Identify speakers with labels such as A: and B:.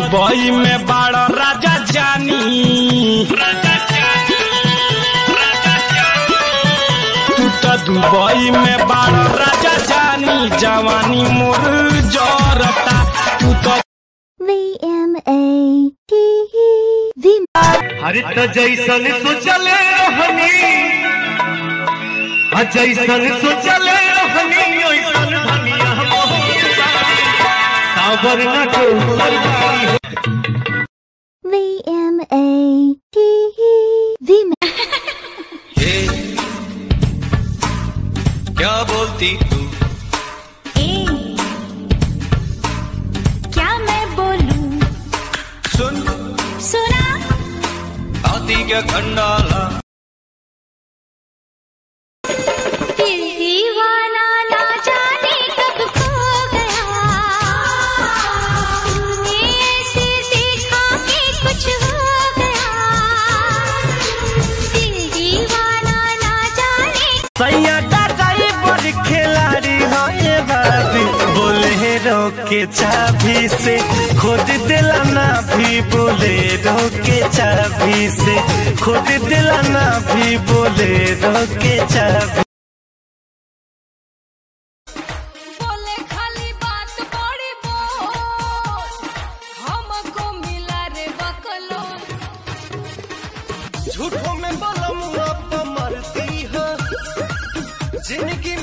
A: Dubai में बड़ा राजा जानी, तू तो दुबई में बड़ा राजा जानी, जवानी मोर जोरता तू तो
B: हरे तो जैसन सोचले रहनी, जैसन सोचले रहनी ओइसन धनिया सावर न कोई क्या बोलती तू?
C: क्या मैं बोलूं?
B: सुन
C: सुना
B: आती क्या खंडाला
C: दीवाना ना जाने कब खो गया, तूने ऐसे देखा कि कुछ हो गया, दीवाना ना जाने।
B: सैया दादाई बड़ी खिलाड़ी हो ये बाबी, बोले रोके चाबी से खुद दिलाना भी, बोले रोके चाबी से खुद दिलाना भी, बोले रोके चाबी।
C: बोले खाली बात बड़ी बोल, हमको मिला रे बकलोल।
B: झूठों में बलम आप मरती है, जिंदगी